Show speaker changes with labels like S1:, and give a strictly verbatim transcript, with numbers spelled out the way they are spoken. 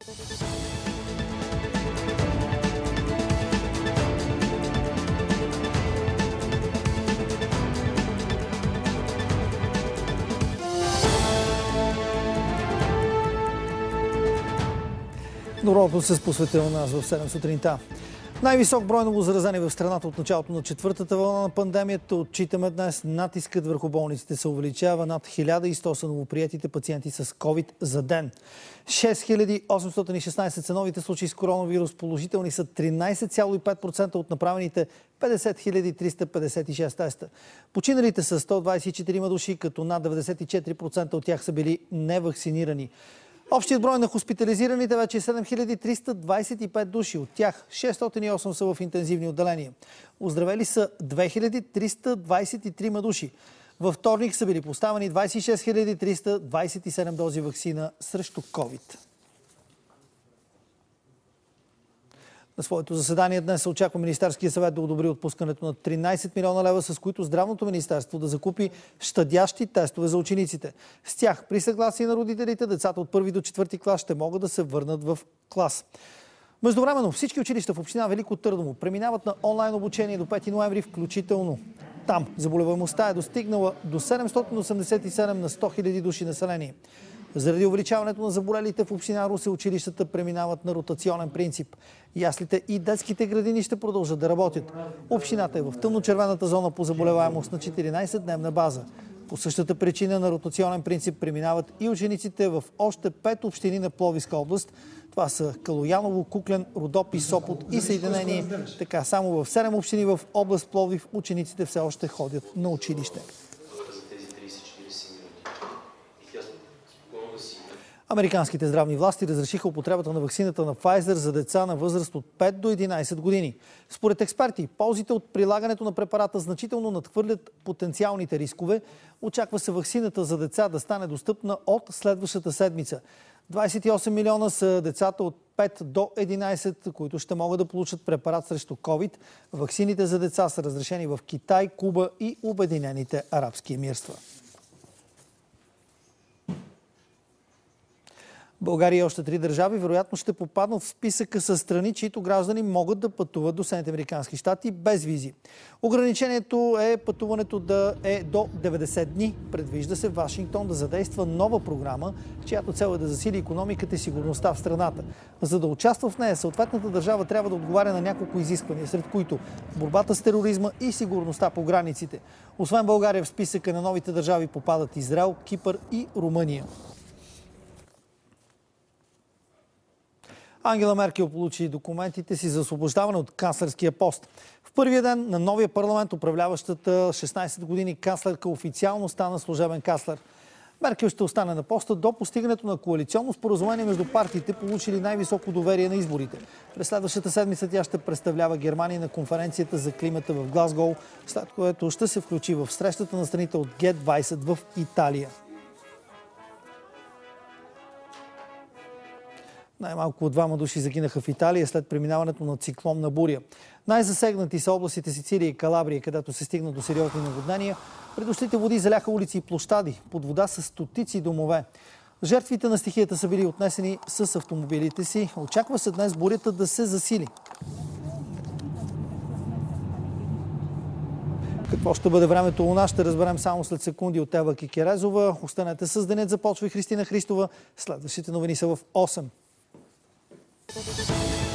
S1: Доброто се посвети на нас в седем сутринта. Най-висок брой новозаразени в страната от началото на четвъртата вълна на пандемията отчитаме днес. Натискът върху болниците се увеличава. Над хиляда и сто са новоприетите пациенти с ковид за ден. шест хиляди осемстотин и шестнадесет са новите случаи с коронавирус. Положителни са тринадесет цяло и пет процента от направените петдесет хиляди триста петдесет и шест теста. Починалите са сто двадесет и четири души, като над деветдесет и четири процента от тях са били невакцинирани. Общият брой на хоспитализираните вече е седем хиляди триста двадесет и пет души. От тях шестстотин и осем са в интензивни отделения. Оздравели са две хиляди триста двадесет и три души. Във вторник са били поставени двадесет и шест хиляди триста двадесет и седем дози ваксина срещу ковид. На своето заседание днес се очаква Министерския съвет да одобри отпускането на тринадесет милиона лева, с които Здравното министерство да закупи щадящи тестове за учениците. С тях, при съгласие на родителите, децата от първи до четвърти клас ще могат да се върнат в клас. Междувременно всички училища в община Велико Търново преминават на онлайн обучение до пети ноември включително. Там заболеваемостта е достигнала до седемстотин осемдесет и седем на сто хиляди души население. Заради увеличаването на заболелите в община Русе, училищата преминават на ротационен принцип. Яслите и детските градини ще продължат да работят. Общината е в тъмночервената зона по заболеваемост на четиринадесетдневна база. По същата причина на ротационен принцип преминават и учениците в още пет общини на Пловдивска област. Това са Калояново, Куклен, Родопи, Сопот и Съединение. Така, само в седем общини в област Пловдив учениците все още ходят на училище. Американските здравни власти разрешиха употребата на ваксината на Pfizer за деца на възраст от пет до единадесет години. Според експерти, ползите от прилагането на препарата значително надхвърлят потенциалните рискове. Очаква се ваксината за деца да стане достъпна от следващата седмица. двадесет и осем милиона са децата от пет до единадесет, които ще могат да получат препарат срещу ковид. Ваксините за деца са разрешени в Китай, Куба и Обединените арабски емирства. България и още три държави вероятно ще попаднат в списъка с страни, чието граждани могат да пътуват до Съединените американски щати без визи. Ограничението е пътуването да е до деветдесет дни. Предвижда се Вашингтон да задейства нова програма, чиято цел е да засили икономиката и сигурността в страната. За да участва в нея, съответната държава трябва да отговаря на няколко изисквания, сред които борбата с тероризма и сигурността по границите. Освен България, в списъка на новите държави попадат Израел, Кипър и Румъния. Ангела Меркел получи документите си за освобождаване от канцлерския пост. В първия ден на новия парламент управляващата шестнадесет години канцлерка официално стана служебен канцлер. Меркел ще остане на поста до постигането на коалиционно споразумение между партиите, получили най-високо доверие на изборите. През следващата седмица тя ще представлява Германия на конференцията за климата в Глазгоу, след което ще се включи в срещата на страните от Ге двадесет в Италия. Най-малко двама души загинаха в Италия след преминаването на циклонна буря. Най-засегнати са областите Сицилия и Калабрия, където се стигна до сериозни наводнения. Предошлите води заляха улици и площади. Под вода са стотици домове. Жертвите на стихията са били отнесени с автомобилите си. Очаква се днес бурята да се засили. Какво ще бъде времето у нас, ще разберем само след секунди от Ева Кикерезова. Останете с Денят започва и Христина Христова. Следващите новини са в осем.